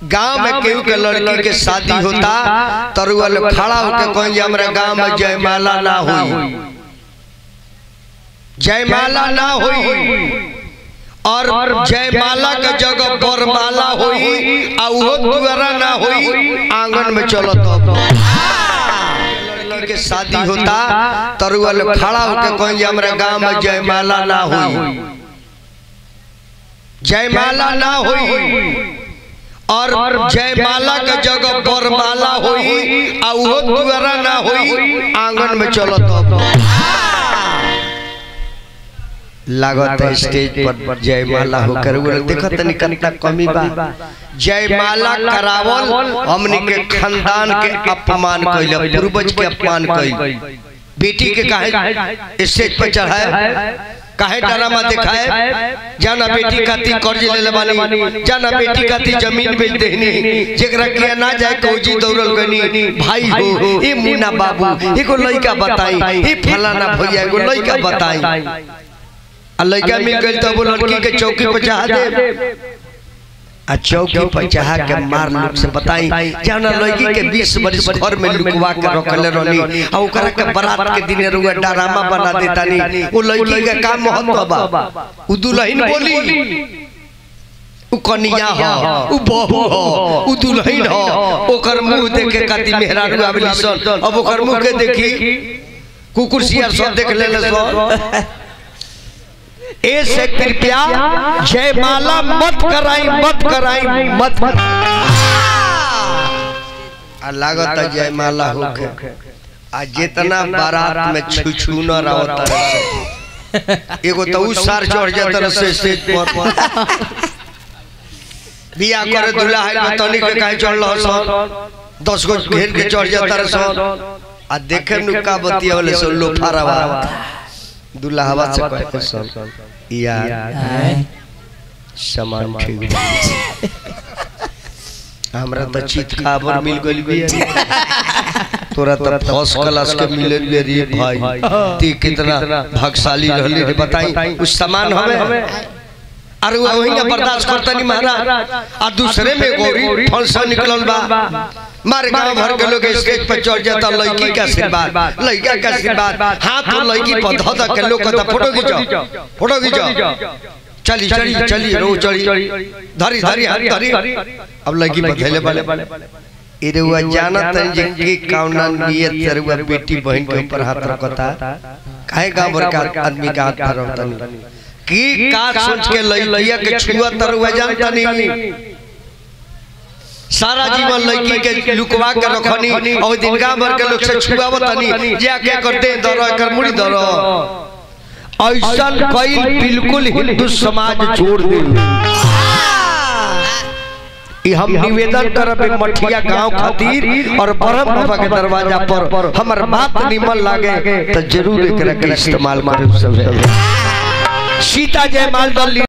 गांव में केहू के लड़की के शादी होता तरुआ लोग खड़ा होकर कहें हमरा गांव में जयमाला ना हुई, जयमाला ना हुई और जयमाला के जगह बरमाला हुई और वो द्वारा ना हुई आंगन में चलो तो लड़की के शादी होता तरुआ लोग खड़ा होकर कहें हमरा गांव में जयमाला ना हुई, जयमाला ना हुई और जयमाला के जगह बरमाला हुई और वो द्वारा ना हुई आंगन में चलो तो लागत है स्टेज पर जयमाला होकर देखो तनी कितना कमी बा। जयमाला करावल हमनी के खानदान के अपमान कइल, पूर्वज के अपमान कइल। बेटी के काहे स्टेज पर चढ़ाए, काहे ड्रामा दिखाए, जाना बेटी खाती कर्ज ले बानी, जाना बेटी खाती जमीन बेच देनी, जेकरा किया ना जाए कोजी दौड़ल गनी भाई हो ए मुन्ना बाबू एगो लइका बताई, ए फलाना भैया एगो लइका बताई। आ लइका मिल गइल तो वो लड़की के चौकी पर चढ़ा दे, आ चौकी पर चढ़ा के मार लोग से बताई जाना लड़की के 20 बरस घर में लुकवा के रखले रहनी आ ओकरा के बारात के दिन रुआ ड्रामा बना देतानी। वो लड़की के का महत्व बा, उ दुल्हन बोली उ कन्या हो, उ बहू हो, उ दुल्हन हो, ओकर मुंह देखे काती मेहरारू आवेली सन, अब ओकर मुंह के देखी कुकुर सियार सब देख लेले सन। ऐसे कृपया जयमाला मत कराई, मत कराई, मत लागत है जयमाला होके आज जितना बारात में छुछू न रहता एगो तो उस सार चढ़ जाता से स्टेज पर बिया करे दूल्हा है में तनी के काहे चढ़ लह सन 10 गो घेर के चढ़ जाता सन आ देखे नुका बतिया वाले सब लो फारावा दूल्हा हवा से कहते सन यार सामान ठीक हमरा तो चीत खबर मिल गइल बिया, तोरा तो फर्स्ट क्लास के मिलल बिया रे भाई, ती कितना भाग्यशाली रहली रे बताई। उस सामान हवे और वही ना बर्दाश्त करता नहीं महाराज। और दूसरे में गौरी फंक्शन निकलल बा, मारे गांव भर के लोग स्टेज पर चढ़ जाता, लड़की का आशीर्वाद, लड़का का आशीर्वाद, हाथ तो लड़की पर धो धो के लोग कहता फोटो खींचो, फोटो खींचो, चली चली चली रो चली धरी धरी हाथ धरी, अब लड़की पर धैले वाले इरे हुआ जानत है जे के काउना नियत तेरुआ बेटी बहन के ऊपर हाथ रखता काहे गांव भर का आदमी का हाथ धरता नहीं की का सोच के लइया के छुआ तरुआ जानता नहीं। सारा जीवन लड़की के लुकवा के रखनी और दिन गांव भर के लोग से छुआवतनी जे के करते दरो कर मुड़ी दरो ऐसा कई बिल्कुल हिंदू समाज छोड़ दे। हम निवेदन करब मठिया गांव खातिर और ब्रह्म बाबा के दरवाजा पर हमर बात निमन लागे तो जरूर एकरा के इस्तेमाल करब। सब सीता जयमाल दल